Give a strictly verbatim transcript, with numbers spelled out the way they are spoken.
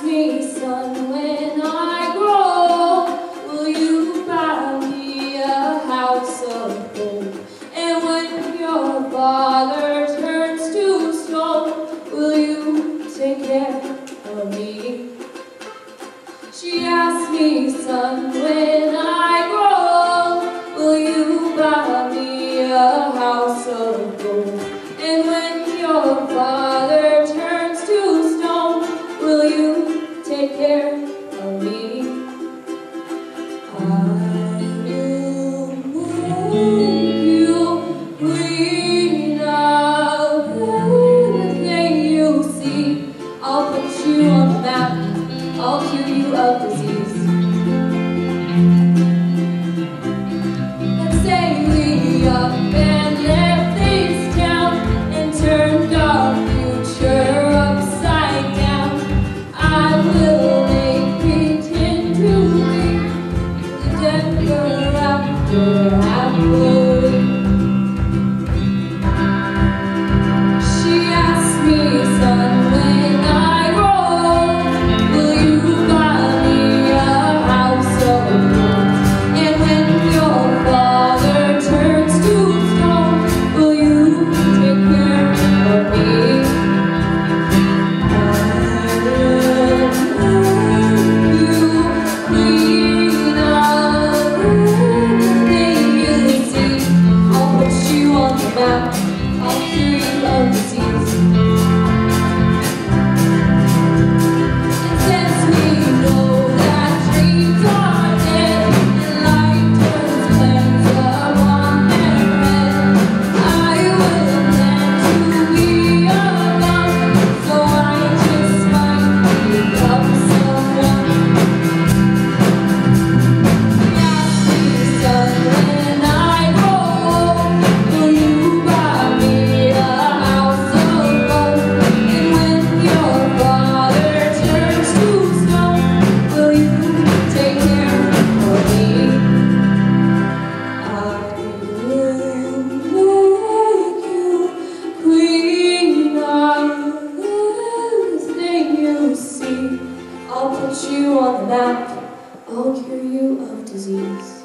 asked me, son, when I grow, will you buy me a house of gold? And when your father turns to stone, will you take care of me? She asked me, son, when I grow, will you buy me a house of gold? And when your father turns to stone, will you take care of me? I will make you queen of everything you see. I'll put you on the map, I'll cure you of disease. Let's say we up and left things down and turned our future upside down. I will make pretend to be the Denver after halfway. She asked me, son, when I grow, will you buy me a house of gold? And when your father turns to stone, will you take care of me? I will make you queen of everything you see. I'll put you on the map, I'll cure you of disease. And since we know that dreams are dead and life turns plans upon their head, I will plan to be alone, so I just might become someone. Ask me, son, when I grow, will you buy me a house of gold? And when your father turns to stone, will you take care of me? I will make you queen of everything you see. I'll put you on the map, I'll cure you of disease.